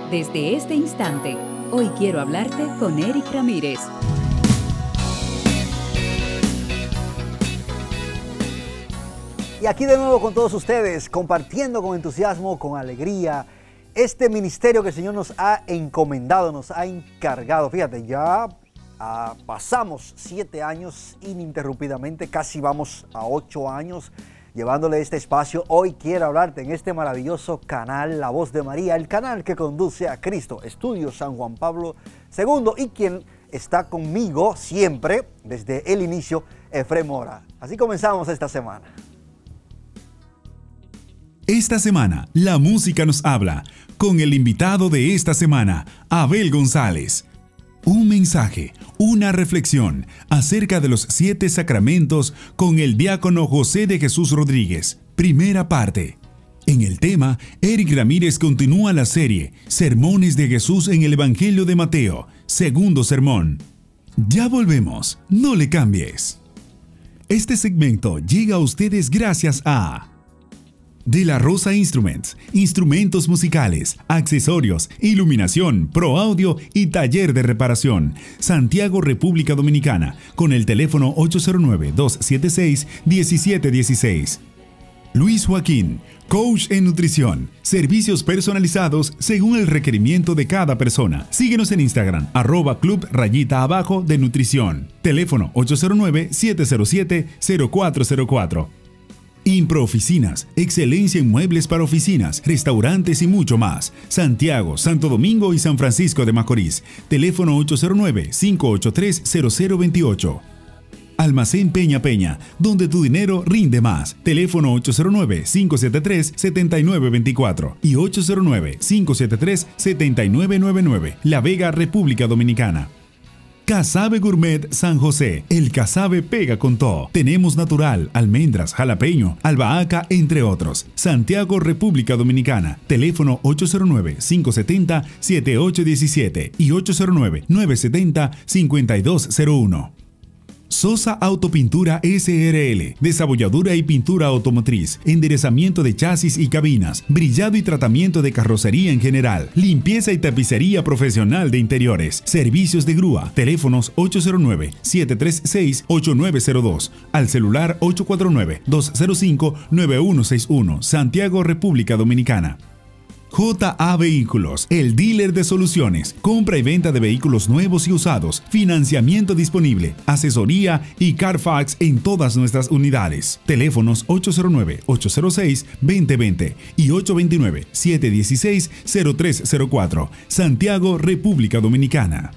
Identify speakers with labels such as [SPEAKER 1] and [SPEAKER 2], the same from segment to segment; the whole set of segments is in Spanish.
[SPEAKER 1] Desde este instante, hoy quiero hablarte con Eric Ramírez.
[SPEAKER 2] Y aquí de nuevo con todos ustedes, compartiendo con entusiasmo, con alegría, este ministerio que el Señor nos ha encomendado, nos ha encargado. Fíjate, ya pasamos 7 años ininterrumpidamente, casi vamos a 8 años llevándole este espacio. Hoy quiero hablarte en este maravilloso canal, La Voz de María, el canal que conduce a Cristo, Estudio San Juan Pablo II, y quien está conmigo siempre, desde el inicio, Efrén Mora. Así comenzamos esta semana.
[SPEAKER 3] Esta semana, la música nos habla, con el invitado de esta semana, Abel González. Un mensaje, una reflexión acerca de los 7 sacramentos con el diácono José de Jesús Rodríguez. Primera parte. En el tema, Eric Ramírez continúa la serie Sermones de Jesús en el Evangelio de Mateo. Segundo sermón. Ya volvemos, no le cambies. Este segmento llega a ustedes gracias a De la Rosa Instruments, instrumentos musicales, accesorios, iluminación, pro audio y taller de reparación. Santiago, República Dominicana, con el teléfono 809-276-1716. Luis Joaquín, coach en nutrición, servicios personalizados según el requerimiento de cada persona. Síguenos en Instagram, @club_de nutrición. Teléfono 809-707-0404. Impro Oficinas, excelencia en muebles para oficinas, restaurantes y mucho más. Santiago, Santo Domingo y San Francisco de Macorís. Teléfono 809-583-0028. Almacén Peña Peña, donde tu dinero rinde más. Teléfono 809-573-7924 y 809-573-7999. La Vega, República Dominicana. Casabe Gourmet San José. El casabe pega con todo. Tenemos natural, almendras, jalapeño, albahaca, entre otros. Santiago, República Dominicana. Teléfono 809-570-7817 y 809-970-5201. Sosa Autopintura SRL, desabolladura y pintura automotriz, enderezamiento de chasis y cabinas, brillado y tratamiento de carrocería en general, limpieza y tapicería profesional de interiores, servicios de grúa, teléfonos 809-736-8902, al celular 849-205-9161, Santiago, República Dominicana. JA Vehículos, el dealer de soluciones, compra y venta de vehículos nuevos y usados, financiamiento disponible, asesoría y Carfax en todas nuestras unidades. Teléfonos 809-806-2020 y 829-716-0304, Santiago, República Dominicana.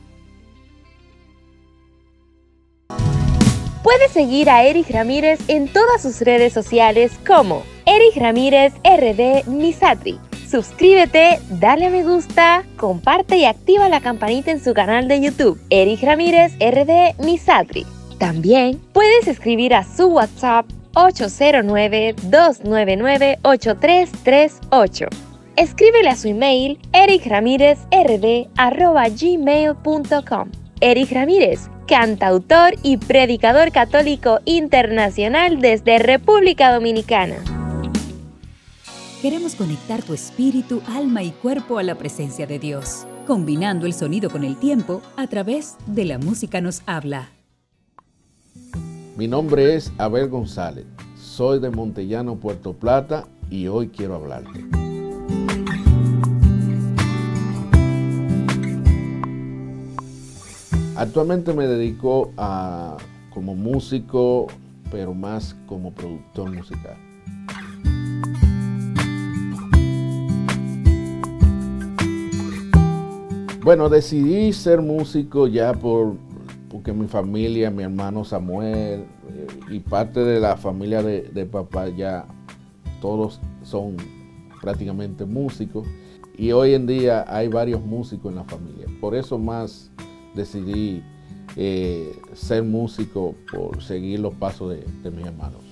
[SPEAKER 4] Puedes seguir a Eric Ramírez en todas sus redes sociales como Eric Ramírez RD Misatri. Suscríbete, dale a me gusta, comparte y activa la campanita en su canal de YouTube, Eric Ramírez RD Misatri. También puedes escribir a su WhatsApp 809-299-8338. Escríbele a su email ericramirezrd@gmail.com. Eric Ramírez, cantautor y predicador católico internacional desde República Dominicana.
[SPEAKER 1] Queremos conectar tu espíritu, alma y cuerpo a la presencia de Dios, combinando el sonido con el tiempo a través de La Música Nos Habla.
[SPEAKER 5] Mi nombre es Abel González, soy de Montellano, Puerto Plata, y hoy quiero hablarte. Actualmente me dedico como músico, pero más como productor musical. Bueno, decidí ser músico ya porque mi familia, mi hermano Samuel y parte de la familia de papá ya todos son prácticamente músicos, y hoy en día hay varios músicos en la familia. Por eso más decidí ser músico, por seguir los pasos de mis hermanos.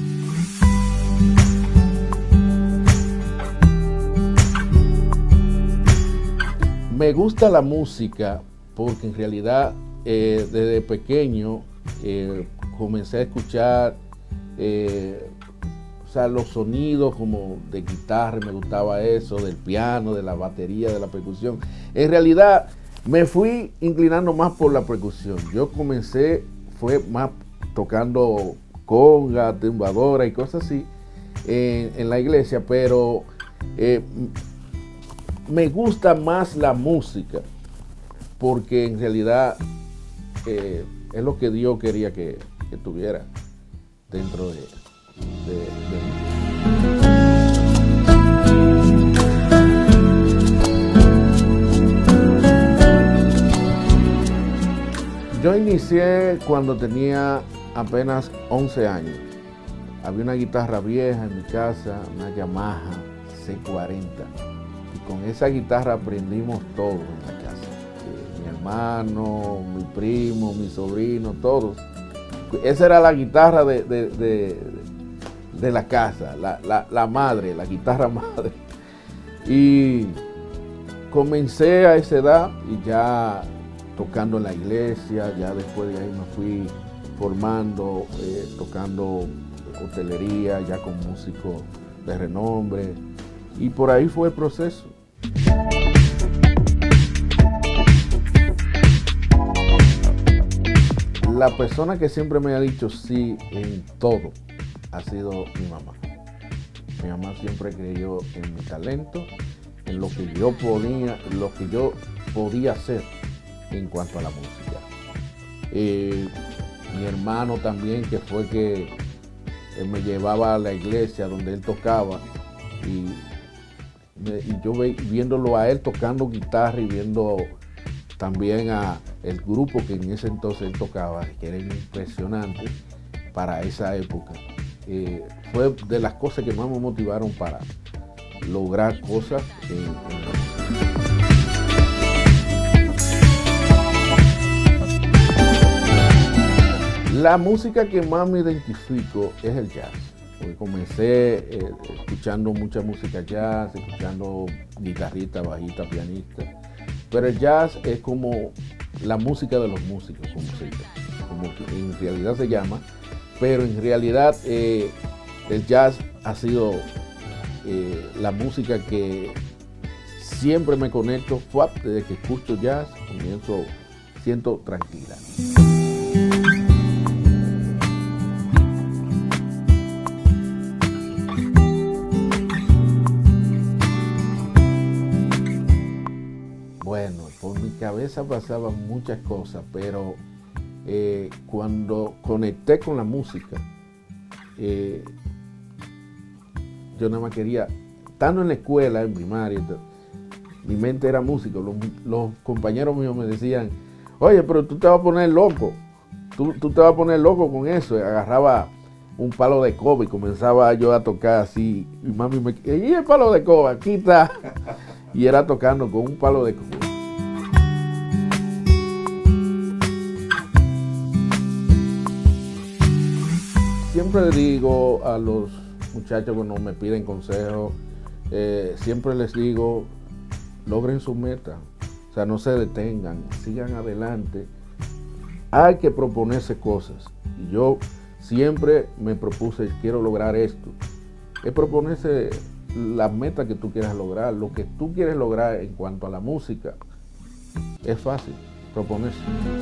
[SPEAKER 5] Me gusta la música porque en realidad desde pequeño comencé a escuchar O sea, los sonidos como de guitarra, me gustaba eso, del piano, de la batería, de la percusión. En realidad me fui inclinando más por la percusión. Yo comencé, fue más tocando conga, tumbadora y cosas así en la iglesia, pero me gusta más la música, porque en realidad es lo que Dios quería que tuviera dentro de mí. Yo inicié cuando tenía apenas 11 años. Había una guitarra vieja en mi casa, una Yamaha C40. Y con esa guitarra aprendimos todo en la casa. Mi hermano, mi primo, mi sobrino, todos. Esa era la guitarra de la casa, la madre, la guitarra madre. Y comencé a esa edad y ya tocando en la iglesia, ya después de ahí me fui formando, tocando hotelería, ya con músicos de renombre, y por ahí fue el proceso. La persona que siempre me ha dicho sí en todo ha sido mi mamá. Mi mamá siempre creyó en mi talento, en lo que yo podía hacer en cuanto a la música. Mi hermano también, que fue que me llevaba a la iglesia donde él tocaba, y yo viéndolo a él tocando guitarra y viendo también a el grupo que en ese entonces él tocaba, que era impresionante para esa época. Fue de las cosas que más me motivaron para lograr cosas en la música. La música que más me identifico es el jazz. Porque comencé escuchando mucha música jazz, escuchando guitarrista, bajista, pianista. Pero el jazz es como la música de los músicos, como que en realidad se llama. Pero en realidad el jazz ha sido la música que siempre me conecto. Desde que escucho jazz, siento tranquila. Bueno, por mi cabeza pasaban muchas cosas, pero cuando conecté con la música, yo nada más quería, estando en la escuela, en primaria, mi mente era música. Los compañeros míos me decían, oye, pero tú te vas a poner loco, tú te vas a poner loco con eso. Y agarraba un palo de coba y comenzaba yo a tocar así, y mami me decía, ¿y el palo de coba? Aquí está. Y era tocando con un palo de coba. Siempre le digo a los muchachos cuando me piden consejos, siempre les digo, logren su meta, o sea, no se detengan, sigan adelante. Hay que proponerse cosas. Y yo siempre me propuse, quiero lograr esto. Es proponerse la meta que tú quieras lograr, lo que tú quieres lograr en cuanto a la música. Es fácil, proponerse.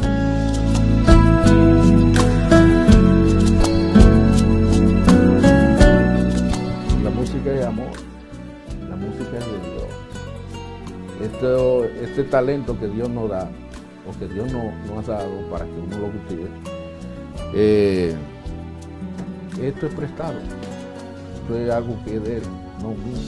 [SPEAKER 5] La música es amor, la música es de Dios. Este talento que Dios nos da, o que Dios nos ha dado para que uno lo cultive, esto es prestado, esto es algo que es de Él, no mío.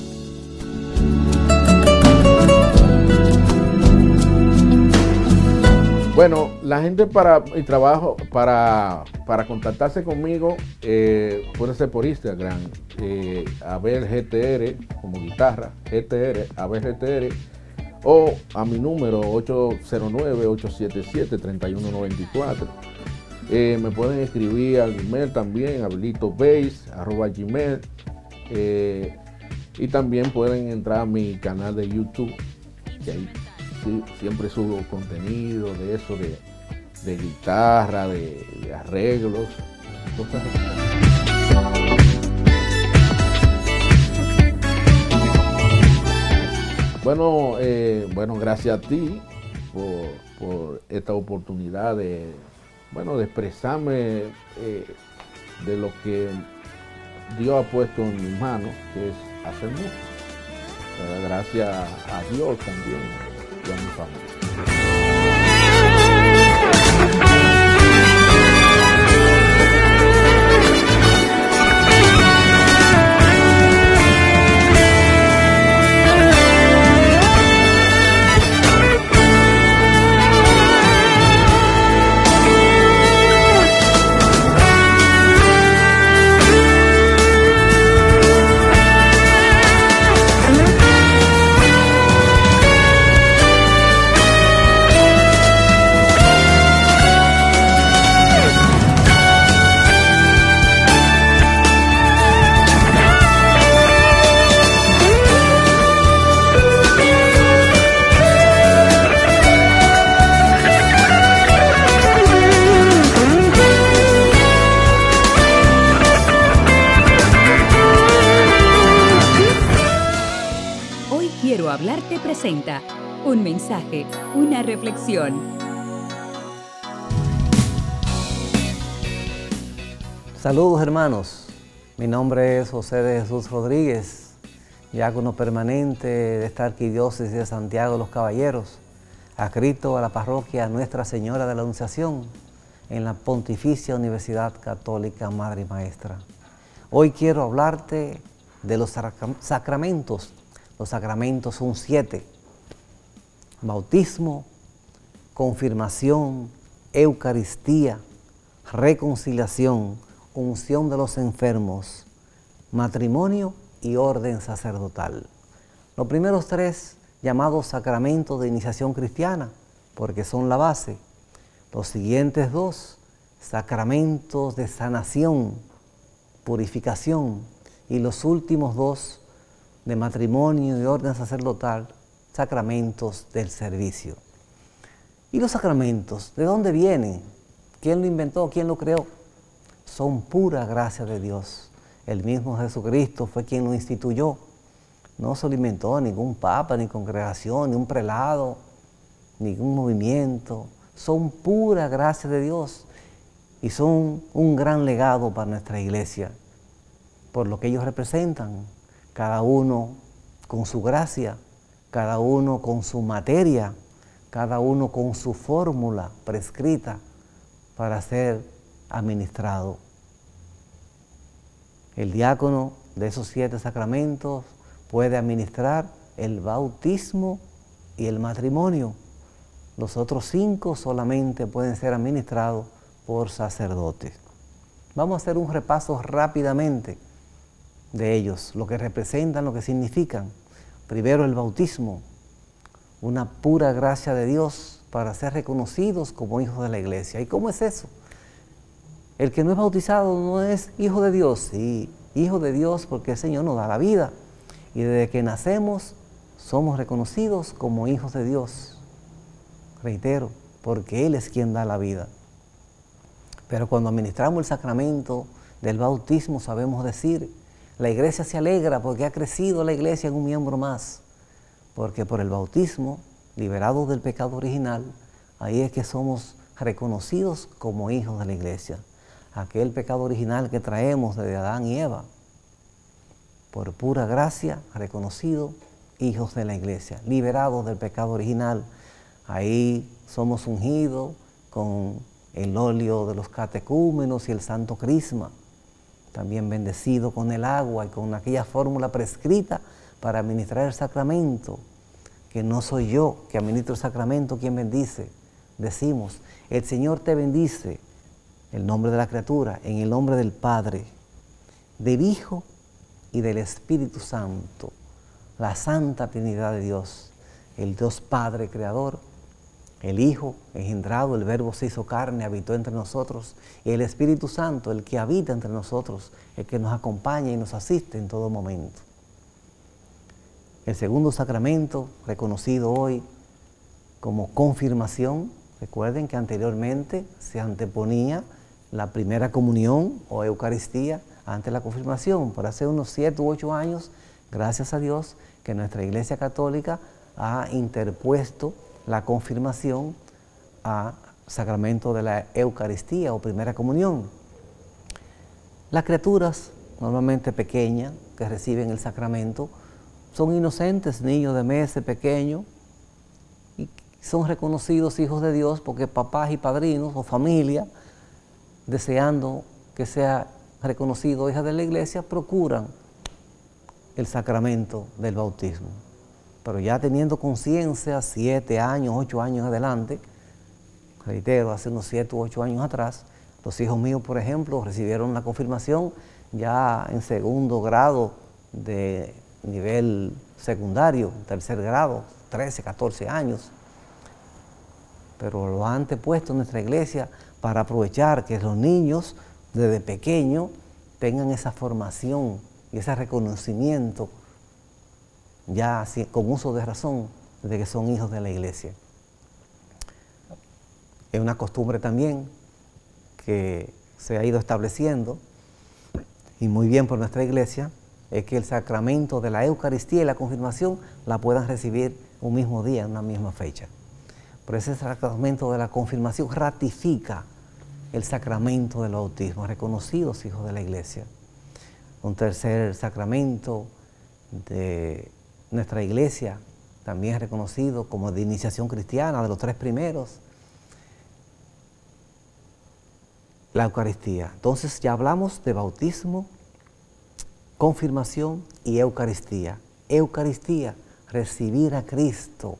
[SPEAKER 5] Bueno, la gente para mi trabajo, para contactarse conmigo, puede ser por Instagram, Abel GTR, como guitarra, GTR, Abel GTR, o a mi número 809-877-3194. Me pueden escribir al email también, abelitobase@gmail. Y también pueden entrar a mi canal de YouTube, que ahí sí, siempre subo contenido de eso, de guitarra, de arreglos, cosas así. Bueno, gracias a ti por esta oportunidad de expresarme de lo que Dios ha puesto en mis manos, que es hacer música. Gracias a Dios también y a mi familia.
[SPEAKER 1] Quiero Hablarte presenta un mensaje, una reflexión.
[SPEAKER 6] Saludos hermanos, mi nombre es José de Jesús Rodríguez, diácono permanente de esta Arquidiócesis de Santiago de los Caballeros, adscrito a la parroquia Nuestra Señora de la Anunciación en la Pontificia Universidad Católica Madre y Maestra. Hoy quiero hablarte de los sacramentos. Los sacramentos son 7: bautismo, confirmación, Eucaristía, reconciliación, unción de los enfermos, matrimonio y orden sacerdotal. Los primeros 3 llamados sacramentos de iniciación cristiana, porque son la base. Los siguientes 2, sacramentos de sanación, purificación, y los últimos 2, de matrimonio y orden sacerdotal, sacramentos del servicio. ¿Y los sacramentos? ¿De dónde vienen? ¿Quién lo inventó? ¿Quién lo creó? Son pura gracia de Dios. El mismo Jesucristo fue quien lo instituyó. No se lo inventó ningún papa, ni congregación, ni un prelado, ningún movimiento. Son pura gracia de Dios y son un gran legado para nuestra iglesia, por lo que ellos representan. Cada uno con su gracia, cada uno con su materia, cada uno con su fórmula prescrita para ser administrado. El diácono de esos 7 sacramentos puede administrar el bautismo y el matrimonio. Los otros 5 solamente pueden ser administrados por sacerdotes. Vamos a hacer un repaso rápidamente de ellos, lo que representan, lo que significan. Primero, el bautismo, una pura gracia de Dios para ser reconocidos como hijos de la iglesia. ¿Y cómo es eso? El que no es bautizado no es hijo de Dios. Sí, hijo de Dios porque el Señor nos da la vida. Y desde que nacemos somos reconocidos como hijos de Dios. Reitero, porque Él es quien da la vida. Pero cuando administramos el sacramento del bautismo sabemos decir: la iglesia se alegra porque ha crecido la iglesia en un miembro más. Porque por el bautismo, liberados del pecado original, ahí es que somos reconocidos como hijos de la iglesia. Aquel pecado original que traemos desde Adán y Eva, por pura gracia, reconocidos hijos de la iglesia, liberados del pecado original. Ahí somos ungidos con el óleo de los catecúmenos y el santo crisma. También bendecido con el agua y con aquella fórmula prescrita para administrar el sacramento, que no soy yo que administro el sacramento quien bendice. Decimos: el Señor te bendice, el nombre de la criatura, en el nombre del Padre, del Hijo y del Espíritu Santo, la Santa Trinidad de Dios, el Dios Padre Creador, el Hijo engendrado, el Verbo se hizo carne, habitó entre nosotros, y el Espíritu Santo, el que habita entre nosotros, el que nos acompaña y nos asiste en todo momento. El segundo sacramento, reconocido hoy como confirmación, recuerden que anteriormente se anteponía la primera comunión o Eucaristía ante la confirmación. Por hace unos 7 u 8 años, gracias a Dios, que nuestra Iglesia Católica ha interpuesto la confirmación a sacramento de la Eucaristía o primera comunión. Las criaturas, normalmente pequeñas, que reciben el sacramento, son inocentes, niños de meses, pequeños, y son reconocidos hijos de Dios porque papás y padrinos o familia, deseando que sea reconocido hija de la iglesia, procuran el sacramento del bautismo. Pero ya teniendo conciencia, 7 años, 8 años adelante, reitero, hace unos 7 u 8 años atrás, los hijos míos, por ejemplo, recibieron la confirmación ya en 2º grado de nivel secundario, 3er grado, 13, 14 años. Pero lo han antepuesto en nuestra iglesia para aprovechar que los niños desde pequeños tengan esa formación y ese reconocimiento ya con uso de razón de que son hijos de la iglesia. Es una costumbre también que se ha ido estableciendo, y muy bien por nuestra iglesia, es que el sacramento de la Eucaristía y la confirmación la puedan recibir un mismo día, en una misma fecha. Pero ese sacramento de la confirmación ratifica el sacramento del bautismo, reconocidos hijos de la iglesia. Un tercer sacramento de nuestra iglesia, también reconocido como de iniciación cristiana, de los 3 primeros, la Eucaristía. Entonces ya hablamos de bautismo, confirmación y Eucaristía. Eucaristía, recibir a Cristo.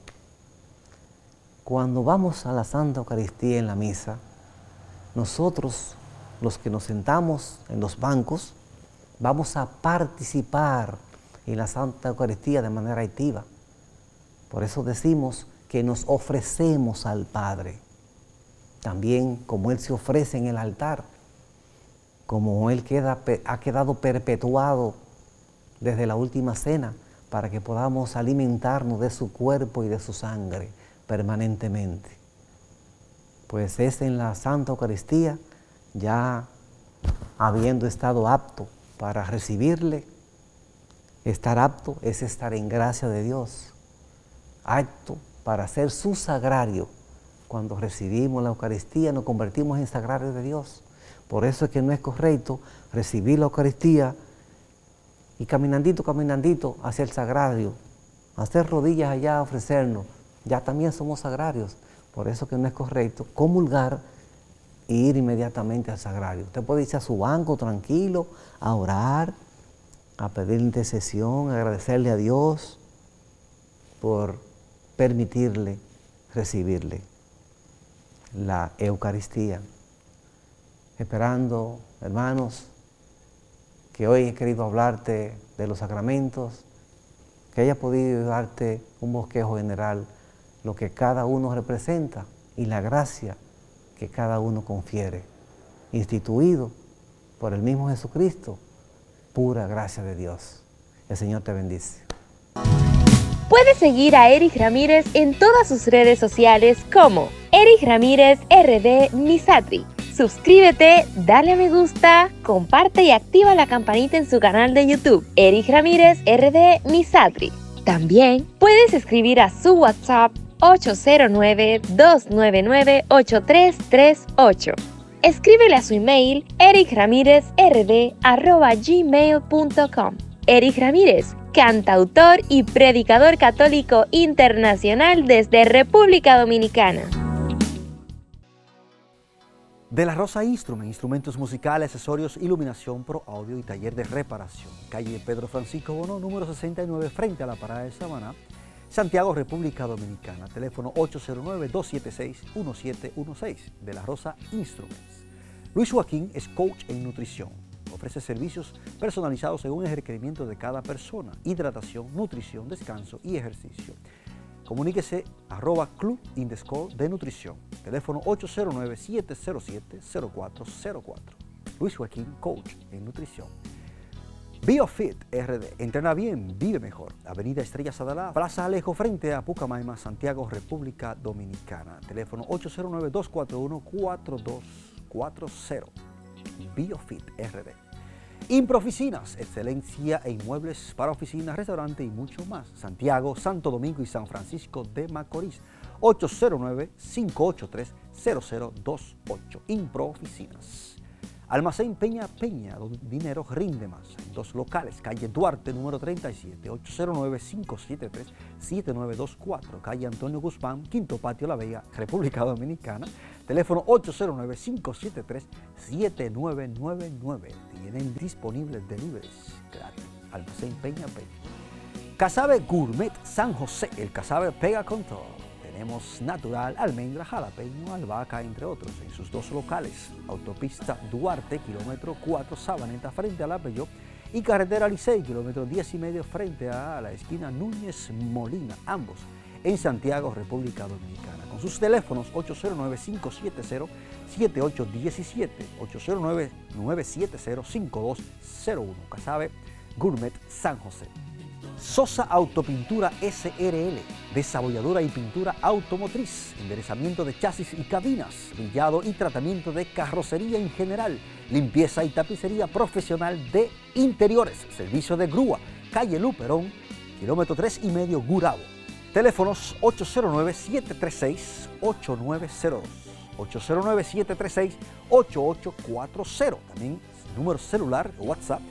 [SPEAKER 6] Cuando vamos a la Santa Eucaristía en la misa, nosotros, los que nos sentamos en los bancos, vamos a participar en la Santa Eucaristía de manera activa. Por eso decimos que nos ofrecemos al Padre. También como Él se ofrece en el altar, como Él ha quedado perpetuado desde la última cena, para que podamos alimentarnos de su cuerpo y de su sangre permanentemente. Pues es en la Santa Eucaristía, ya habiendo estado apto para recibirle. Estar apto es estar en gracia de Dios, apto para ser su sagrario. Cuando recibimos la Eucaristía nos convertimos en sagrario de Dios. Por eso es que no es correcto recibir la Eucaristía y caminandito hacia el sagrario, hacer rodillas allá, ofrecernos. Ya también somos sagrarios. Por eso es que no es correcto comulgar e ir inmediatamente al sagrario. Usted puede irse a su banco tranquilo, a orar, a pedir intercesión, a agradecerle a Dios por permitirle recibirle la Eucaristía. Esperando, hermanos, que hoy he querido hablarte de los sacramentos, que haya podido darte un bosquejo general, lo que cada uno representa y la gracia que cada uno confiere, instituido por el mismo Jesucristo, pura gracia de Dios. El Señor te bendice.
[SPEAKER 4] Puedes seguir a Eric Ramírez en todas sus redes sociales como Eric Ramírez RD Misatri. Suscríbete, dale a me gusta, comparte y activa la campanita en su canal de YouTube, Eric Ramírez RD Misatri. También puedes escribir a su WhatsApp 809-299-8338. Escríbele a su email ericramirezrd@gmail.com. Eric Ramírez, cantautor y predicador católico internacional desde República Dominicana.
[SPEAKER 2] De la Rosa Instrument, instrumentos musicales, accesorios, iluminación, pro audio y taller de reparación. Calle Pedro Francisco Bono, número 69, frente a la parada de Samaná, Santiago, República Dominicana. Teléfono 809-276-1716. De la Rosa Instruments. Luis Joaquín es coach en nutrición. Ofrece servicios personalizados según el requerimiento de cada persona. Hidratación, nutrición, descanso y ejercicio. Comuníquese @Club Indescore de Nutrición. Teléfono 809-707-0404. Luis Joaquín, coach en nutrición. BioFit RD. Entrena bien, vive mejor. Avenida Estrella Sadalá, Plaza Alejo, frente a Pucamaima, Santiago, República Dominicana. Teléfono 809-241-4240. BioFit RD. Improoficinas, excelencia en muebles para oficinas, restaurante y mucho más. Santiago, Santo Domingo y San Francisco de Macorís. 809-583-0028. Improoficinas. Almacén Peña Peña, donde dinero rinde más. En 2 locales, calle Duarte, número 37, 809-573-7924. Calle Antonio Guzmán, Quinto Patio La Vega, República Dominicana. Teléfono 809-573-7999. Tienen disponibles deliveries gratis. Almacén Peña Peña. Casabe Gourmet San José, el casabe pega con todo. Tenemos natural, almendra, jalapeño, albahaca, entre otros, en sus 2 locales. Autopista Duarte, kilómetro 4, Sabaneta, frente a la Peyó, y carretera Licey, kilómetro 10,5, frente a la esquina Núñez Molina, ambos en Santiago, República Dominicana. Con sus teléfonos 809-570-7817, 809-970-5201. Casabe Gourmet San José. Sosa Autopintura SRL, desabolladura y pintura automotriz, enderezamiento de chasis y cabinas, brillado y tratamiento de carrocería en general, limpieza y tapicería profesional de interiores, servicio de grúa, calle Luperón, kilómetro 3,5, Gurabo. Teléfonos 809-736-8902, 809-736-8840, también número celular, WhatsApp,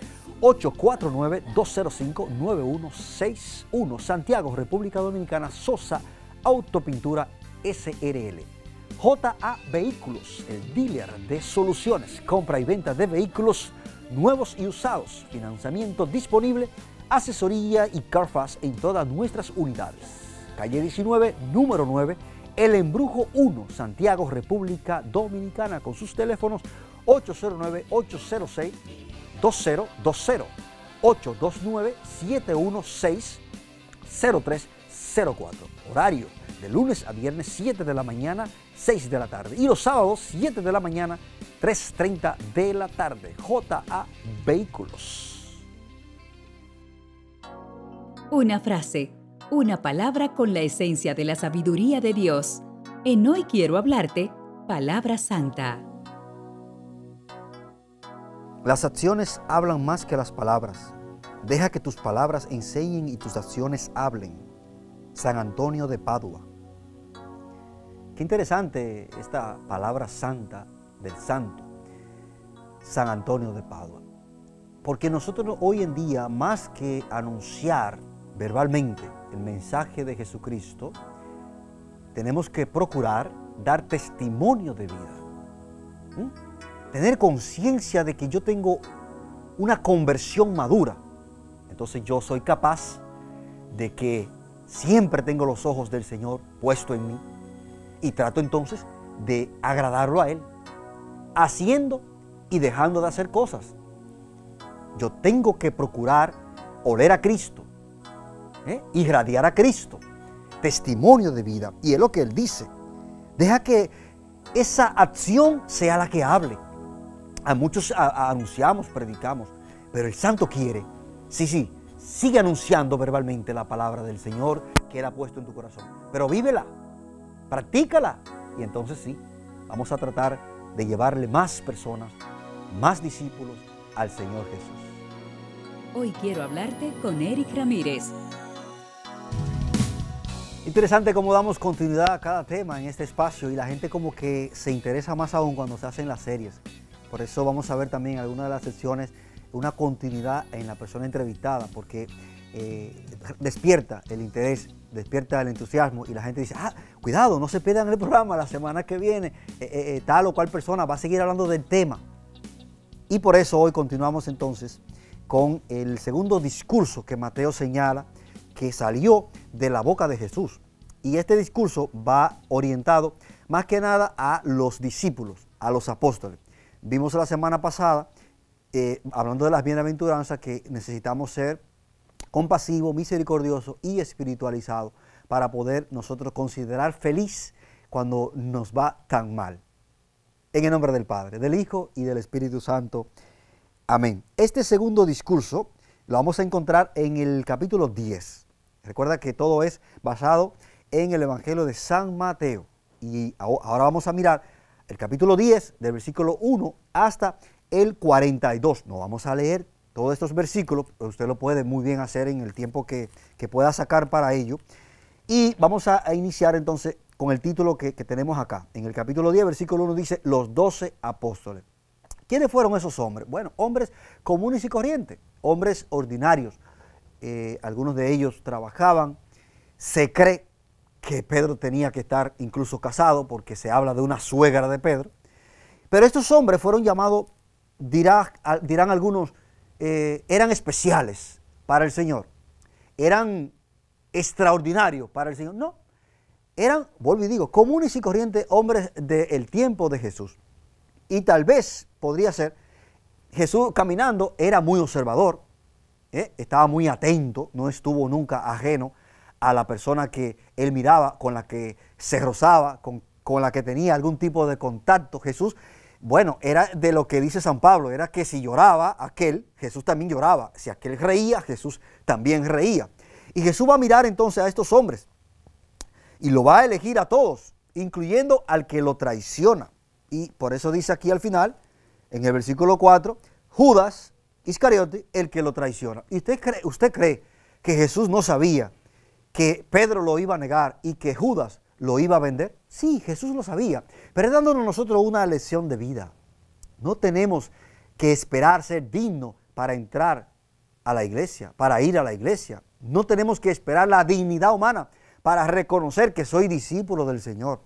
[SPEAKER 2] 849-205-9161. Santiago, República Dominicana. Sosa Autopintura SRL. JA Vehículos, el dealer de soluciones, compra y venta de vehículos nuevos y usados, financiamiento disponible, asesoría y Carfax en todas nuestras unidades. Calle 19, número 9, El Embrujo 1, Santiago, República Dominicana, con sus teléfonos 809-806-2020, 829-716-0304. Horario de lunes a viernes, 7 de la mañana, 6 de la tarde. Y los sábados, 7 de la mañana, 3:30 de la tarde. JA Vehículos.
[SPEAKER 1] Una frase, una palabra con la esencia de la sabiduría de Dios. En Hoy Quiero Hablarte, Palabra Santa.
[SPEAKER 2] Las acciones hablan más que las palabras. Deja que tus palabras enseñen y tus acciones hablen. San Antonio de Padua. Qué interesante esta palabra santa del santo, San Antonio de Padua. Porque nosotros hoy en día, más que anunciar verbalmente el mensaje de Jesucristo, tenemos que procurar dar testimonio de vida. Tener conciencia de que yo tengo una conversión madura. Entonces yo soy capaz de que siempre tengo los ojos del Señor puestos en mí y trato entonces de agradarlo a Él, haciendo y dejando de hacer cosas. Yo tengo que procurar oler a Cristo, irradiar a Cristo, testimonio de vida. Y es lo que Él dice. Deja que esa acción sea la que hable. A muchos anunciamos, predicamos, pero el santo quiere, sigue anunciando verbalmente la palabra del Señor que Él ha puesto en tu corazón. Pero vívela, practícala, y entonces vamos a tratar de llevarle más personas, más discípulos al Señor Jesús.
[SPEAKER 1] Hoy Quiero Hablarte con Eric Ramírez.
[SPEAKER 2] Interesante cómo damos continuidad a cada tema en este espacio y la gente como que se interesa más aún cuando se hacen las series. Por eso vamos a ver también en algunas de las secciones una continuidad en la persona entrevistada, porque despierta el interés, despierta el entusiasmo y la gente dice, cuidado, no se pierdan el programa la semana que viene, tal o cual persona va a seguir hablando del tema. Y por eso hoy continuamos entonces con el segundo discurso que Mateo señala que salió de la boca de Jesús. Y este discurso va orientado más que nada a los discípulos, a los apóstoles. Vimos la semana pasada, hablando de las bienaventuranzas, que necesitamos ser compasivos, misericordiosos y espiritualizados para poder nosotros considerar feliz cuando nos va tan mal. En el nombre del Padre, del Hijo y del Espíritu Santo. Amén. Este segundo discurso lo vamos a encontrar en el capítulo 10. Recuerda que todo es basado en el Evangelio de San Mateo. Y ahora vamos a mirar el capítulo 10, del versículo 1 hasta el 42. No vamos a leer todos estos versículos, pero usted lo puede muy bien hacer en el tiempo que pueda sacar para ello. Y vamos a iniciar entonces con el título que tenemos acá. En el capítulo 10, versículo 1 dice, los 12 apóstoles. ¿Quiénes fueron esos hombres? Bueno, hombres comunes y corrientes, hombres ordinarios. Algunos de ellos trabajaban. Se cree que Pedro tenía que estar incluso casado porque se habla de una suegra de Pedro. Pero estos hombres fueron llamados, dirán algunos, eran especiales para el Señor. Eran extraordinarios para el Señor. No, eran, vuelvo y digo, comunes y corrientes hombres del tiempo de Jesús. Y tal vez podría ser, Jesús caminando era muy observador, estaba muy atento, no estuvo nunca ajeno a la persona que él miraba, con la que se rozaba, con la que tenía algún tipo de contacto. Jesús, bueno, era de lo que dice San Pablo, era que si lloraba aquel, Jesús también lloraba. Si aquel reía, Jesús también reía. Y Jesús va a mirar entonces a estos hombres y lo va a elegir a todos, incluyendo al que lo traiciona. Y por eso dice aquí al final, en el versículo 4, Judas Iscariote, el que lo traiciona. ¿Y usted cree que Jesús no sabía que Pedro lo iba a negar y que Judas lo iba a vender? Sí, Jesús lo sabía, pero es dándonos nosotros una lección de vida. No tenemos que esperar ser dignos para entrar a la iglesia, para ir a la iglesia. No tenemos que esperar la dignidad humana para reconocer que soy discípulo del Señor.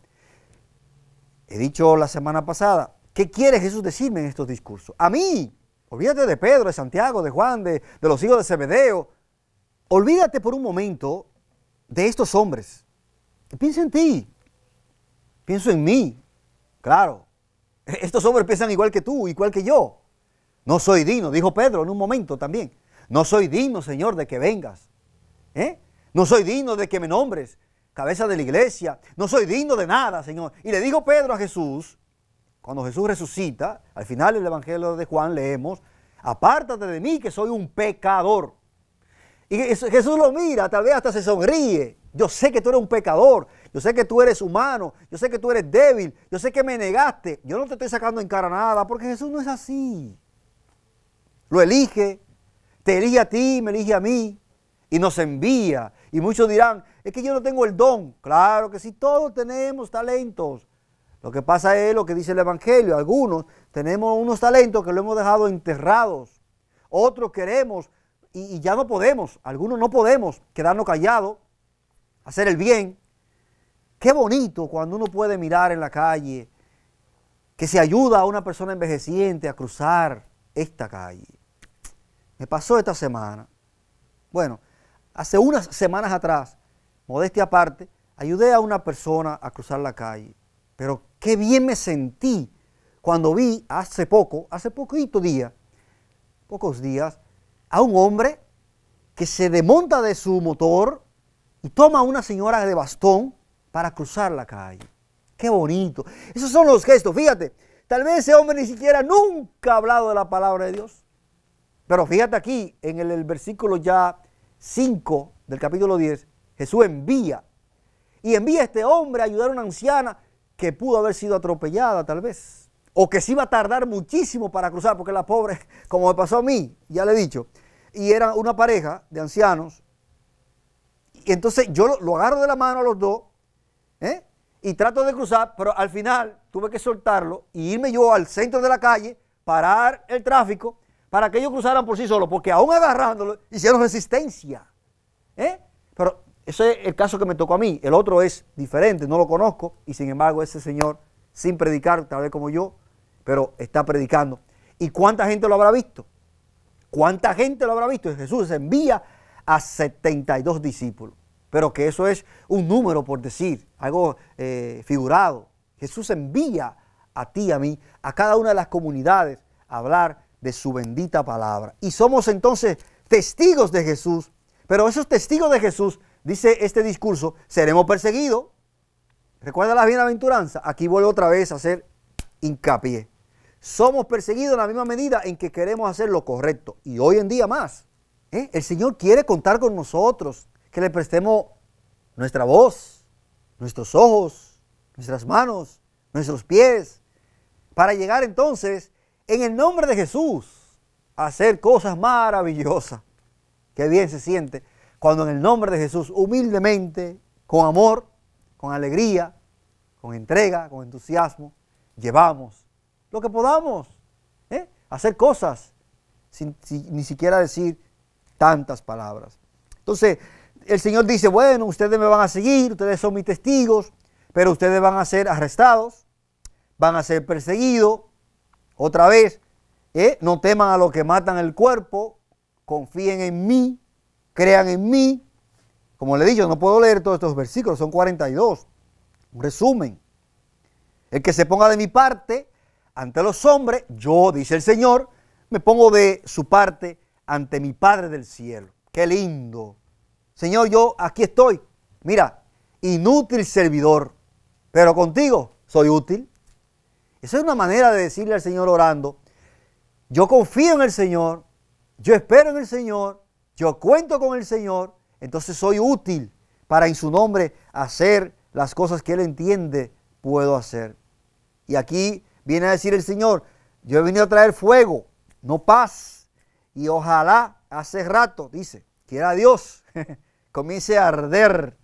[SPEAKER 2] He dicho la semana pasada, ¿qué quiere Jesús decirme en estos discursos? A mí, olvídate de Pedro, de Santiago, de Juan, de los hijos de Zebedeo. Olvídate por un momento de estos hombres. Piensa en ti. Pienso en mí. Claro, estos hombres piensan igual que tú, igual que yo. No soy digno, dijo Pedro en un momento también. No soy digno, Señor, de que vengas. No soy digno de que me nombres cabeza de la iglesia. No soy digno de nada, Señor. Y le dijo Pedro a Jesús, cuando Jesús resucita, al final del Evangelio de Juan leemos, apártate de mí que soy un pecador. Y Jesús lo mira, tal vez hasta se sonríe. Yo sé que tú eres un pecador, yo sé que tú eres humano, yo sé que tú eres débil, yo sé que me negaste. Yo no te estoy sacando en cara nada, porque Jesús no es así. Lo elige, te elige a ti, me elige a mí, y nos envía. Y muchos dirán, es que yo no tengo el don. Claro que sí, todos tenemos talentos. Lo que pasa es lo que dice el Evangelio. Algunos tenemos unos talentos que lo hemos dejado enterrados. Otros queremos y ya no podemos. Algunos no podemos quedarnos callados, hacer el bien. Qué bonito cuando uno puede mirar en la calle que se ayuda a una persona envejeciente a cruzar esta calle. Me pasó esta semana. Bueno, hace unas semanas atrás, modestia aparte, ayudé a una persona a cruzar la calle. Pero qué bien me sentí cuando vi pocos días, a un hombre que se desmonta de su motor y toma a una señora de bastón para cruzar la calle. Qué bonito. Esos son los gestos. Fíjate, tal vez ese hombre ni siquiera nunca ha hablado de la palabra de Dios. Pero fíjate aquí, en el versículo ya 5 del capítulo 10, Jesús envía a este hombre a ayudar a una anciana que pudo haber sido atropellada tal vez, o que se iba a tardar muchísimo para cruzar, porque la pobre, como me pasó a mí, ya le he dicho, y era una pareja de ancianos, y entonces yo lo agarro de la mano a los dos, y trato de cruzar, pero al final tuve que soltarlo y irme yo al centro de la calle, parar el tráfico, para que ellos cruzaran por sí solos, porque aún agarrándolo, hicieron resistencia. Pero ese es el caso que me tocó a mí. El otro es diferente, no lo conozco, y sin embargo ese señor, sin predicar, tal vez como yo, pero está predicando. ¿Y cuánta gente lo habrá visto? ¿Cuánta gente lo habrá visto? Y Jesús envía a 72 discípulos. Pero que eso es un número, por decir, algo figurado. Jesús envía a ti, a mí, a cada una de las comunidades a hablar de su bendita palabra. Y somos entonces testigos de Jesús. Pero esos testigos de Jesús, dice este discurso, seremos perseguidos. ¿Recuerda la bienaventuranza? Aquí vuelvo otra vez a hacer hincapié. Somos perseguidos en la misma medida en que queremos hacer lo correcto. Y hoy en día más. El Señor quiere contar con nosotros, que le prestemos nuestra voz, nuestros ojos, nuestras manos, nuestros pies, para llegar entonces en el nombre de Jesús a hacer cosas maravillosas. Qué bien se siente cuando en el nombre de Jesús, humildemente, con amor, con alegría, con entrega, con entusiasmo, llevamos lo que podamos, hacer cosas sin ni siquiera decir tantas palabras. Entonces, el Señor dice, bueno, ustedes me van a seguir, ustedes son mis testigos, pero ustedes van a ser arrestados, van a ser perseguidos, otra vez, no teman a los que matan el cuerpo, confíen en mí, crean en mí. Como le he dicho, no puedo leer todos estos versículos, son 42, un resumen. El que se ponga de mi parte ante los hombres, yo, dice el Señor, me pongo de su parte ante mi Padre del cielo. ¡Qué lindo! Señor, yo aquí estoy. Mira, inútil servidor, pero contigo soy útil. Esa es una manera de decirle al Señor orando, yo confío en el Señor, yo espero en el Señor, yo cuento con el Señor, entonces soy útil para en su nombre hacer las cosas que Él entiende puedo hacer. Y aquí viene a decir el Señor, yo he venido a traer fuego, no paz, y ojalá hace rato, dice, quiera Dios, comience a arder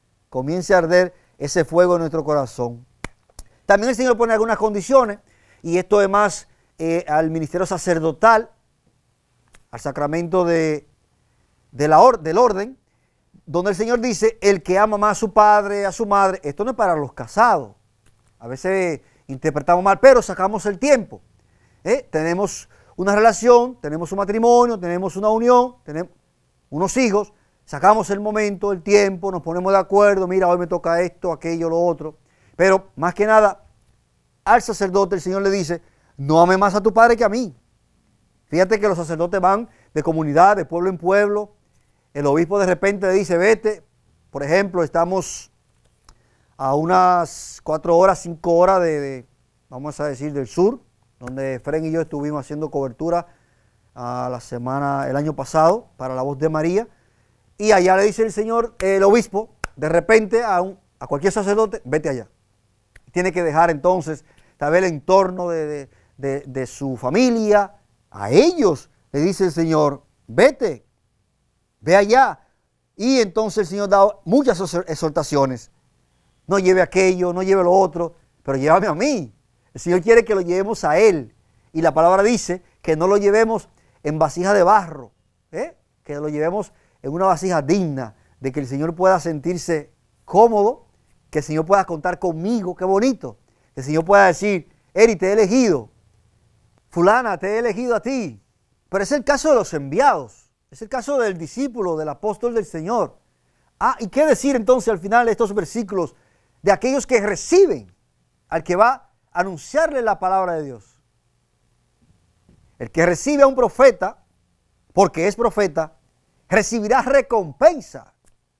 [SPEAKER 2] ese fuego en nuestro corazón. También el Señor pone algunas condiciones, y esto es más al ministerio sacerdotal, al sacramento del orden, donde el Señor dice, el que ama más a su padre, a su madre, esto no es para los casados. A veces interpretamos mal, pero sacamos el tiempo. Tenemos una relación, tenemos un matrimonio, tenemos una unión, tenemos unos hijos, sacamos el momento, el tiempo, nos ponemos de acuerdo, mira, hoy me toca esto, aquello, lo otro. Pero más que nada, al sacerdote el Señor le dice, no ame más a tu padre que a mí. Fíjate que los sacerdotes van de comunidad, de pueblo en pueblo. El obispo de repente le dice, vete, por ejemplo, estamos a unas 4 horas, 5 horas vamos a decir, del sur, donde Fren y yo estuvimos haciendo cobertura el año pasado para La Voz de María. Y allá le dice el Señor, el obispo, de repente a cualquier sacerdote, vete allá. Tiene que dejar entonces, tal vez el entorno de su familia, a ellos le dice el Señor, vete, ve allá. Y entonces el Señor da muchas exhortaciones. No lleve aquello, no lleve lo otro, pero llévame a mí. El Señor quiere que lo llevemos a Él. Y la palabra dice que no lo llevemos en vasija de barro, que lo llevemos en una vasija digna, de que el Señor pueda sentirse cómodo, que el Señor pueda contar conmigo, qué bonito. Que el Señor pueda decir, Eri, te he elegido, fulana, te he elegido a ti. Pero es el caso de los enviados, es el caso del discípulo, del apóstol del Señor. ¿Y qué decir entonces al final de estos versículos de aquellos que reciben al que va a anunciarle la palabra de Dios? El que recibe a un profeta, porque es profeta, recibirá recompensa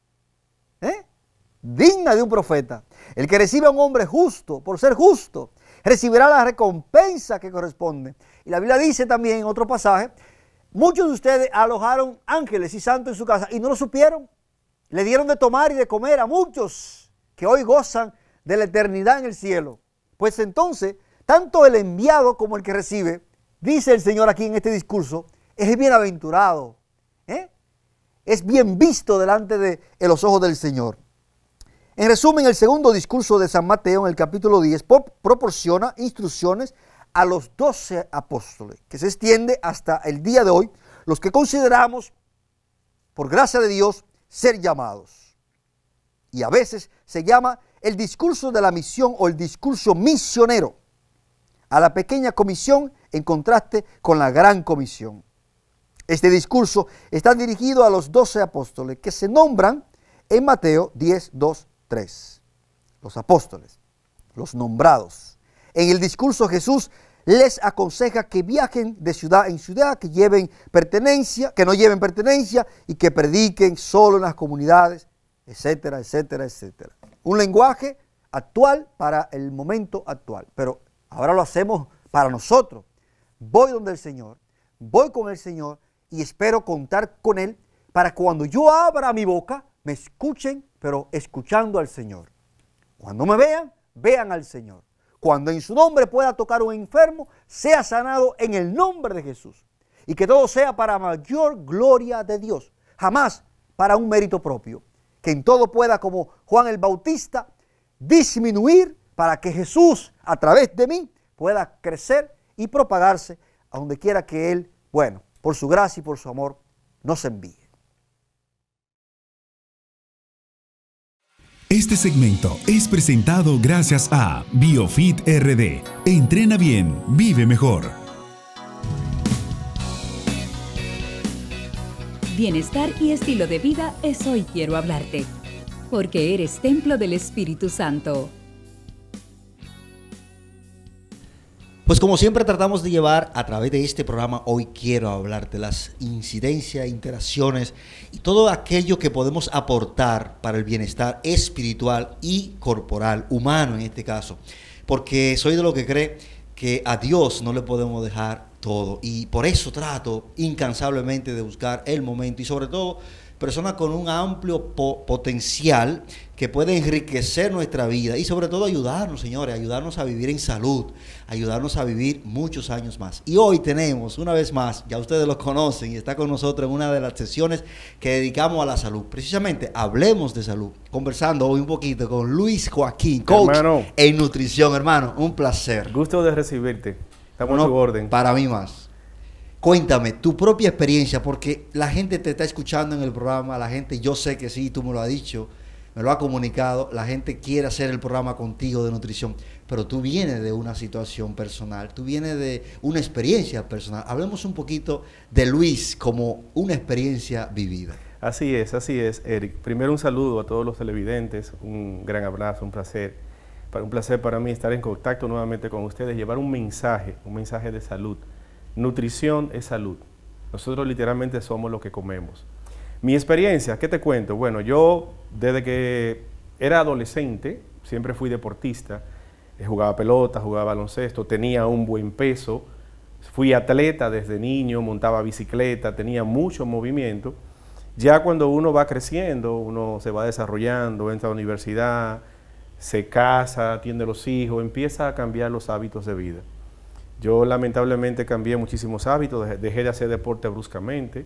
[SPEAKER 2] digna de un profeta. El que recibe a un hombre justo, por ser justo, recibirá la recompensa que corresponde. Y la Biblia dice también en otro pasaje, muchos de ustedes alojaron ángeles y santos en su casa y no lo supieron. Le dieron de tomar y de comer a muchos que hoy gozan de la eternidad en el cielo. Pues entonces, tanto el enviado como el que recibe, dice el Señor aquí en este discurso, es bienaventurado, es bien visto delante de los ojos del Señor. En resumen, el segundo discurso de San Mateo en el capítulo 10 proporciona instrucciones a los 12 apóstoles, que se extiende hasta el día de hoy, los que consideramos, por gracia de Dios, ser llamados. Y a veces se llama el discurso de la misión o el discurso misionero, a la pequeña comisión en contraste con la gran comisión. Este discurso está dirigido a los 12 apóstoles que se nombran en Mateo 10, 2, 3. Los apóstoles, los nombrados. En el discurso Jesús les aconseja que viajen de ciudad en ciudad, que no lleven pertenencia y que prediquen solo en las comunidades, etcétera, etcétera, etcétera. Un lenguaje actual para el momento actual, pero ahora lo hacemos para nosotros. Voy donde el Señor, voy con el Señor y espero contar con Él para cuando yo abra mi boca, me escuchen, pero escuchando al Señor. Cuando me vean, vean al Señor. cuando en su nombre pueda tocar un enfermo, sea sanado en el nombre de Jesús. Y que todo sea para mayor gloria de Dios, jamás para un mérito propio. Que en todo pueda, como Juan el Bautista, disminuir para que Jesús, a través de mí, pueda crecer y propagarse a donde quiera que Él, bueno, por su gracia y por su amor, nos envíe.
[SPEAKER 3] Este segmento es presentado gracias a BioFit RD. Entrena bien, vive mejor.
[SPEAKER 1] Bienestar y estilo de vida es Hoy Quiero Hablarte, porque eres templo del Espíritu Santo.
[SPEAKER 7] Pues como siempre tratamos de llevar a través de este programa Hoy Quiero Hablarte las incidencias, interacciones y todo aquello que podemos aportar para el bienestar espiritual y corporal, humano en este caso. Porque soy de lo que cree que a Dios no le podemos dejar todo y por eso trato incansablemente de buscar el momento y sobre todo personas con un amplio potencial que puede enriquecer nuestra vida y sobre todo ayudarnos, señores, ayudarnos a vivir en salud, ayudarnos a vivir muchos años más. Y hoy tenemos, una vez más, ya ustedes lo conocen y está con nosotros en una de las sesiones que dedicamos a la salud. Precisamente, hablemos de salud, conversando hoy un poquito con Luis Joaquín, coach en nutrición. Hermano, un placer.
[SPEAKER 8] Gusto de recibirte. Estamos a tu orden.
[SPEAKER 7] Para mí más. Cuéntame tu propia experiencia, porque la gente te está escuchando en el programa, la gente, yo sé que sí, tú me lo has dicho, me lo has comunicado, la gente quiere hacer el programa contigo de nutrición, pero tú vienes de una situación personal, tú vienes de una experiencia personal. Hablemos un poquito de Luis como una experiencia vivida.
[SPEAKER 8] Así es, Eric. Primero un saludo a todos los televidentes, un gran abrazo, un placer para mí estar en contacto nuevamente con ustedes, llevar un mensaje de salud. Nutrición es salud. Nosotros literalmente somos lo que comemos. Mi experiencia, ¿qué te cuento? Bueno, yo desde que era adolescente, siempre fui deportista, jugaba pelota, jugaba baloncesto, tenía un buen peso, fui atleta desde niño, montaba bicicleta, tenía mucho movimiento. Ya cuando uno va creciendo, uno se va desarrollando, entra a la universidad, se casa, atiende a los hijos, empieza a cambiar los hábitos de vida. Yo lamentablemente cambié muchísimos hábitos, dejé de hacer deporte bruscamente,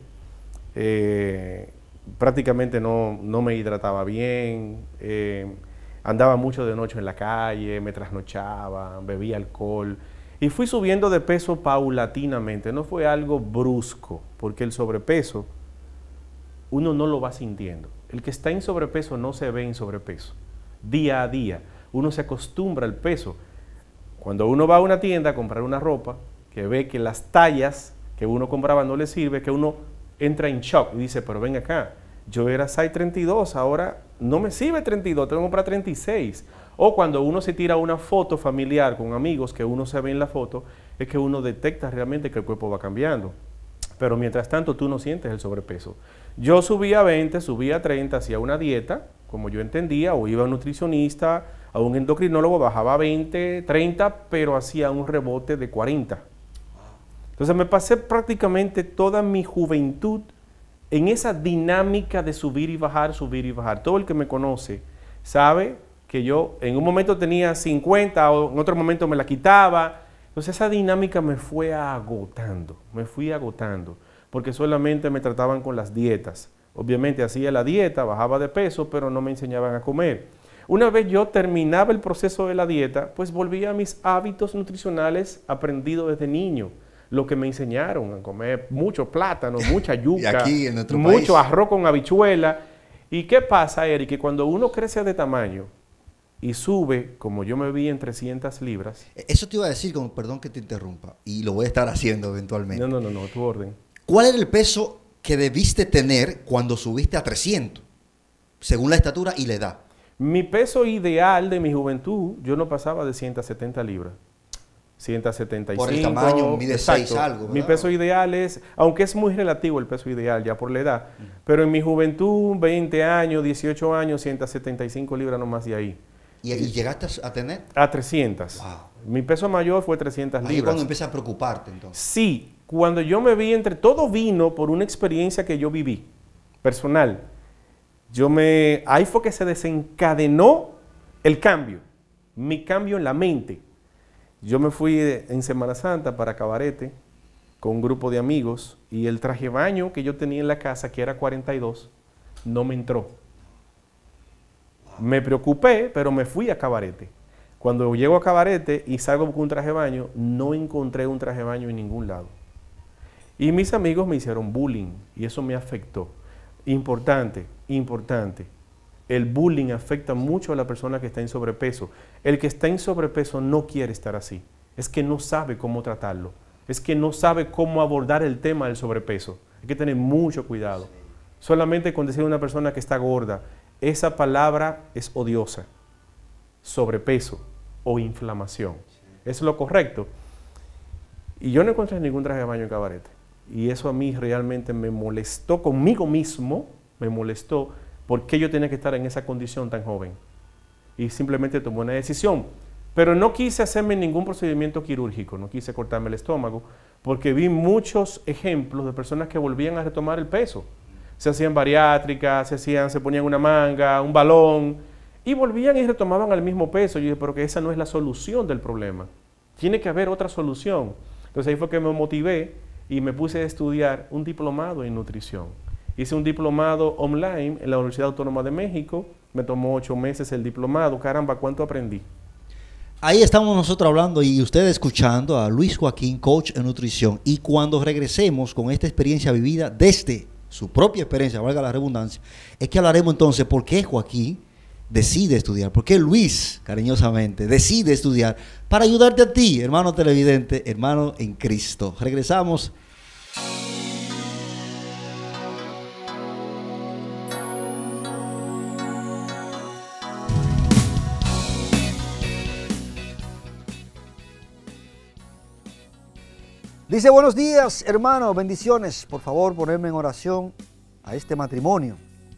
[SPEAKER 8] prácticamente no me hidrataba bien, andaba mucho de noche en la calle, me trasnochaba, bebía alcohol y fui subiendo de peso paulatinamente, no fue algo brusco, porque el sobrepeso uno no lo va sintiendo. El que está en sobrepeso no se ve en sobrepeso, día a día, uno se acostumbra al peso. Cuando uno va a una tienda a comprar una ropa, que ve que las tallas que uno compraba no le sirve, que uno entra en shock y dice, pero ven acá, yo era size 32, ahora no me sirve 32, tengo que comprar 36. O cuando uno se tira una foto familiar con amigos que uno se ve en la foto, es que uno detecta realmente que el cuerpo va cambiando. Pero mientras tanto tú no sientes el sobrepeso. Yo subía a 20, subía a 30, hacía una dieta, como yo entendía, o iba a un nutricionista, a un endocrinólogo, bajaba a 20, 30, pero hacía un rebote de 40. Entonces me pasé prácticamente toda mi juventud en esa dinámica de subir y bajar, subir y bajar. Todo el que me conoce sabe que yo en un momento tenía 50, o en otro momento me la quitaba. Entonces esa dinámica me fue agotando, me fui agotando, porque solamente me trataban con las dietas. Obviamente hacía la dieta, bajaba de peso, pero no me enseñaban a comer. Una vez yo terminaba el proceso de la dieta, pues volvía a mis hábitos nutricionales aprendidos desde niño. Lo que me enseñaron a comer mucho plátano, mucha yuca,
[SPEAKER 7] aquí en nuestro
[SPEAKER 8] mucho
[SPEAKER 7] país.
[SPEAKER 8] Arroz con habichuela. ¿Y qué pasa, Eric? Que cuando uno crece de tamaño y sube, como yo me vi, en 300 libras.
[SPEAKER 7] Eso te iba a decir, perdón que te interrumpa, y lo voy a estar haciendo eventualmente.
[SPEAKER 8] No, tu orden.
[SPEAKER 7] ¿Cuál era el peso que debiste tener cuando subiste a 300, según la estatura y la edad?
[SPEAKER 8] Mi peso ideal de mi juventud, yo no pasaba de 170 libras. 175.
[SPEAKER 7] Por el tamaño, mide 6 algo, ¿verdad?
[SPEAKER 8] Mi peso ideal es, aunque es muy relativo el peso ideal ya por la edad, pero en mi juventud, 20 años, 18 años, 175 libras no más de ahí.
[SPEAKER 7] ¿Y llegaste a tener?
[SPEAKER 8] A 300.
[SPEAKER 7] Wow.
[SPEAKER 8] Mi peso mayor fue 300
[SPEAKER 7] Ahí
[SPEAKER 8] libras.
[SPEAKER 7] cuando empieza a preocuparte entonces.
[SPEAKER 8] Sí, cuando yo me vi todo vino por una experiencia que yo viví, personal. Ahí fue que se desencadenó el cambio, mi cambio en la mente. Yo me fui en Semana Santa para Cabarete con un grupo de amigos y el traje de baño que yo tenía en la casa, que era 42, no me entró. Me preocupé, pero me fui a Cabarete. Cuando llego a Cabarete y salgo con un traje de baño, no encontré un traje de baño en ningún lado. Y mis amigos me hicieron bullying y eso me afectó. Importante, importante. El bullying afecta mucho a la persona que está en sobrepeso. El que está en sobrepeso no quiere estar así. Es que no sabe cómo tratarlo. Es que no sabe cómo abordar el tema del sobrepeso. Hay que tener mucho cuidado. Solamente con decir a una persona que está gorda, esa palabra es odiosa. Sobrepeso o inflamación. Es lo correcto. Y yo no encontré ningún traje de baño en Cabarete. Y eso a mí realmente me molestó conmigo mismo, me molestó porque yo tenía que estar en esa condición tan joven. Y simplemente tomé una decisión. Pero no quise hacerme ningún procedimiento quirúrgico, no quise cortarme el estómago, porque vi muchos ejemplos de personas que volvían a retomar el peso. Se hacían bariátricas, se ponían una manga, un balón, y volvían y retomaban el mismo peso. Yo dije, pero que esa no es la solución del problema. Tiene que haber otra solución. Entonces ahí fue que me motivé y me puse a estudiar un diplomado en nutrición. Hice un diplomado online en la Universidad Autónoma de México. Me tomó 8 meses el diplomado. Caramba, ¿cuánto aprendí?
[SPEAKER 7] Ahí estamos nosotros hablando y usted escuchando a Luis Joaquín, coach en nutrición. Y cuando regresemos con esta experiencia vivida desde su propia experiencia, valga la redundancia, es que hablaremos entonces por qué Joaquín decide estudiar, por qué Luis, cariñosamente, decide estudiar para ayudarte a ti, hermano televidente, hermano en Cristo. Regresamos.
[SPEAKER 2] Dice, buenos días, hermano, bendiciones. Por favor, ponerme en oración a este matrimonio.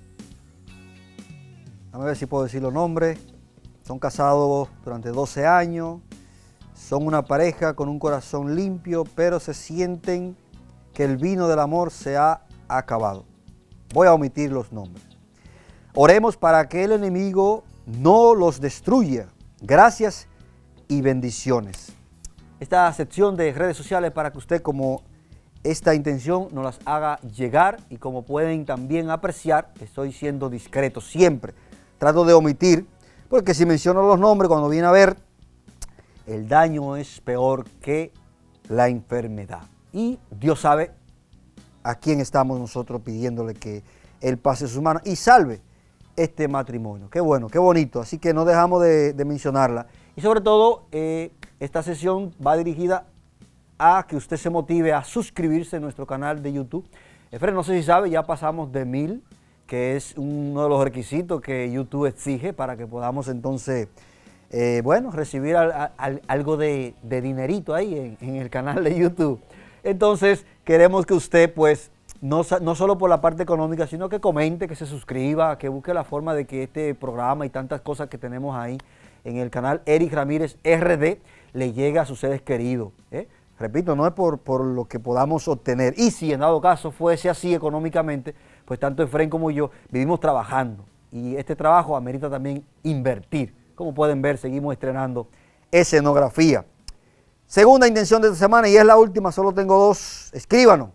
[SPEAKER 2] Vamos a ver si puedo decir los nombres. Son casados durante 12 años. Son una pareja con un corazón limpio, pero se sienten que el vino del amor se ha acabado. Voy a omitir los nombres. Oremos para que el enemigo no los destruya. Gracias y bendiciones. Esta sección de redes sociales para que usted, como esta intención, nos las haga llegar, y como pueden también apreciar, estoy siendo discreto siempre. Trato de omitir, porque si menciono los nombres, cuando viene a ver, el daño es peor que la enfermedad. Y Dios sabe a quién estamos nosotros pidiéndole que Él pase sus manos y salve este matrimonio. Qué bueno, qué bonito. Así que no dejamos de mencionarla. Y sobre todo, esta sesión va dirigida a que usted se motive a suscribirse a nuestro canal de YouTube. Efraín, no sé si sabe, ya pasamos de 1000, que es uno de los requisitos que YouTube exige para que podamos entonces, bueno, recibir algo de dinerito ahí en el canal de YouTube. Entonces, queremos que usted, pues, no solo por la parte económica, sino que comente, que se suscriba, que busque la forma de que este programa y tantas cosas que tenemos ahí en el canal Eric Ramírez RD le llegue a sus seres queridos. Repito, no es por lo que podamos obtener. Y si en dado caso fuese así económicamente, pues tanto Efraín como yo vivimos trabajando. Y este trabajo amerita también invertir. Como pueden ver, seguimos estrenando escenografía. Segunda intención de esta semana, y es la última, solo tengo 2. Escríbanos.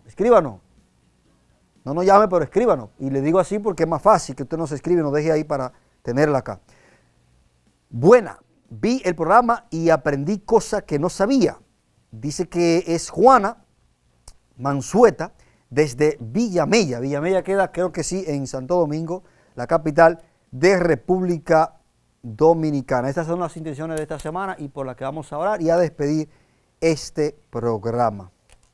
[SPEAKER 2] No nos llame, pero escríbanos. Y le digo así porque es más fácil que usted nos escriba y nos deje ahí para tenerla acá. Buena, vi el programa y aprendí cosas que no sabía. Dice que es Juana Mansueta desde Villamella. Villamella queda, creo que sí, en Santo Domingo, la capital de República Dominicana. Estas son las intenciones de esta semana y por las que vamos a orar y a despedir este programa.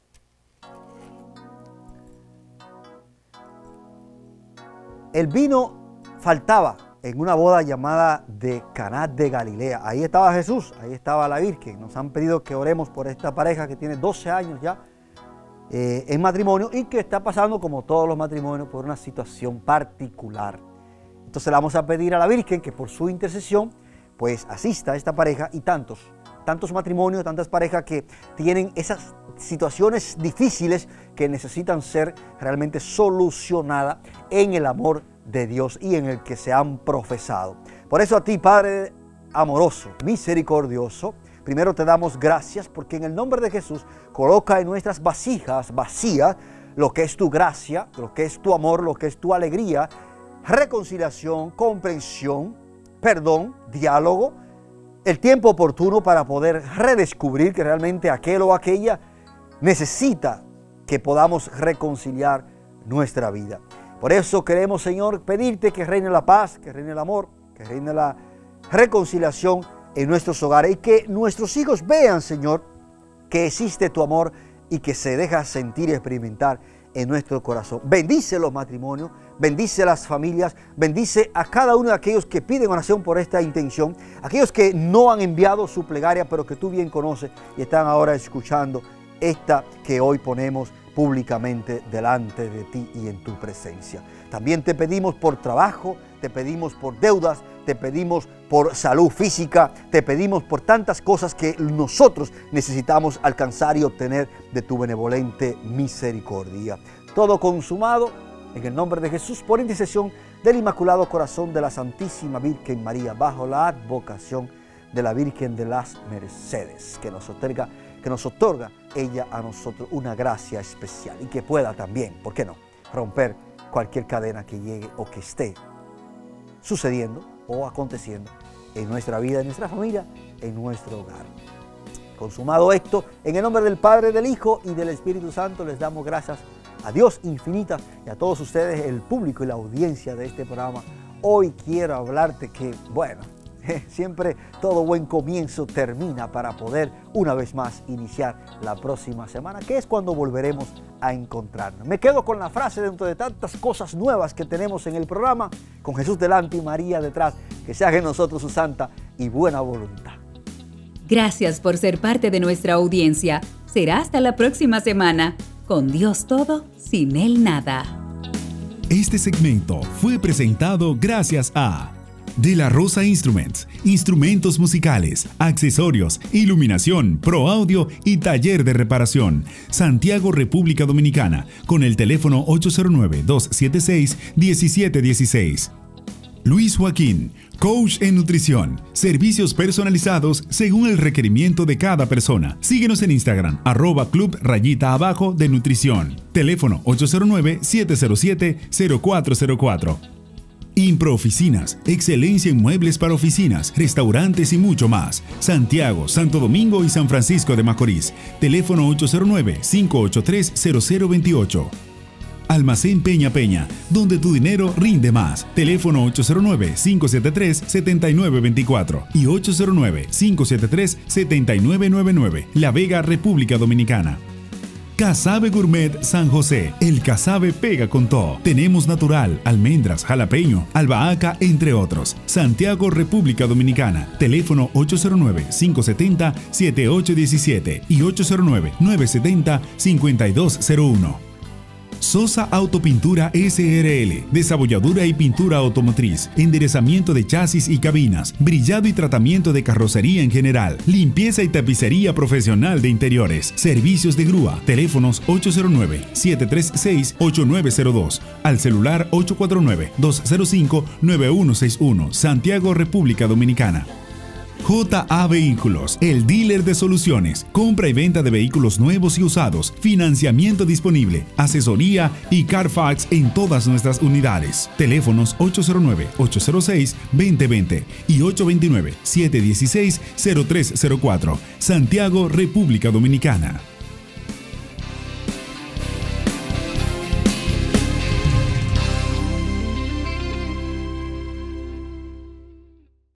[SPEAKER 2] El vino faltaba en una boda llamada de Caná de Galilea. Ahí estaba Jesús, ahí estaba la Virgen. Nos han pedido que oremos por esta pareja que tiene 12 años ya en matrimonio y que está pasando, como todos los matrimonios, por una situación particular. Entonces le vamos a pedir a la Virgen que por su intercesión pues asista a esta pareja y tantos matrimonios, tantas parejas que tienen esas situaciones difíciles que necesitan ser realmente solucionadas en el amor de Dios y en el que se han profesado. Por eso a ti, Padre amoroso, misericordioso, primero te damos gracias porque en el nombre de Jesús coloca en nuestras vasijas vacías lo que es tu gracia, lo que es tu amor, lo que es tu alegría, reconciliación, comprensión, perdón, diálogo, el tiempo oportuno para poder redescubrir que realmente aquel o aquella necesita que podamos reconciliar nuestra vida. Por eso queremos, Señor, pedirte que reine la paz, que reine el amor, que reine la reconciliación en nuestros hogares y que nuestros hijos vean, Señor, que existe tu amor y que se deja sentir y experimentar en nuestro corazón. Bendice los matrimonios, bendice las familias, bendice a cada uno de aquellos que piden oración por esta intención, aquellos que no han enviado su plegaria, pero que tú bien conoces y están ahora escuchando esta que hoy ponemos públicamente delante de ti y en tu presencia. También te pedimos por trabajo, te pedimos por deudas, te pedimos por salud física, te pedimos por tantas cosas que nosotros necesitamos alcanzar y obtener de tu benevolente misericordia. Todo consumado en el nombre de Jesús por intercesión del Inmaculado Corazón de la Santísima Virgen María, bajo la advocación de la Virgen de las Mercedes, que nos otorga ella a nosotros una gracia especial y que pueda también, ¿por qué no?, romper cualquier cadena que llegue o que esté sucediendo o aconteciendo en nuestra vida, en nuestra familia, en nuestro hogar. Consumado esto, en el nombre del Padre, del Hijo y del Espíritu Santo, les damos gracias a Dios infinitas y a todos ustedes, el público y la audiencia de este programa. Hoy quiero hablarte que, bueno, siempre todo buen comienzo termina para poder una vez más iniciar la próxima semana, que es cuando volveremos a encontrarnos. Me quedo con la frase dentro de tantas cosas nuevas que tenemos en el programa, con Jesús delante y María detrás, que se haga en nosotros su santa y buena voluntad.
[SPEAKER 1] Gracias por ser parte de nuestra audiencia. Será hasta la próxima semana. Con Dios todo, sin Él nada.
[SPEAKER 3] Este segmento fue presentado gracias a De la Rosa Instruments, instrumentos musicales, accesorios, iluminación, pro audio y taller de reparación. Santiago, República Dominicana, con el teléfono 809-276-1716. Luis Joaquín, coach en nutrición, servicios personalizados según el requerimiento de cada persona. Síguenos en Instagram, @club_de nutrición. Teléfono 809-707-0404. Impro Oficinas, excelencia en muebles para oficinas, restaurantes y mucho más. Santiago, Santo Domingo y San Francisco de Macorís. Teléfono 809-583-0028. Almacén Peña Peña, donde tu dinero rinde más. Teléfono 809-573-7924 y 809-573-7999. La Vega, República Dominicana. Casabe Gourmet San José. El casabe pega con todo. Tenemos natural, almendras, jalapeño, albahaca, entre otros. Santiago, República Dominicana. Teléfono 809-570-7817 y 809-970-5201. Sosa Autopintura SRL, desabolladura y pintura automotriz, enderezamiento de chasis y cabinas, brillado y tratamiento de carrocería en general, limpieza y tapicería profesional de interiores, servicios de grúa, teléfonos 809-736-8902, al celular 849-205-9161, Santiago, República Dominicana. JA Vehículos, el dealer de soluciones, compra y venta de vehículos nuevos y usados, financiamiento disponible, asesoría y Carfax en todas nuestras unidades. Teléfonos 809-806-2020 y 829-716-0304. Santiago, República Dominicana.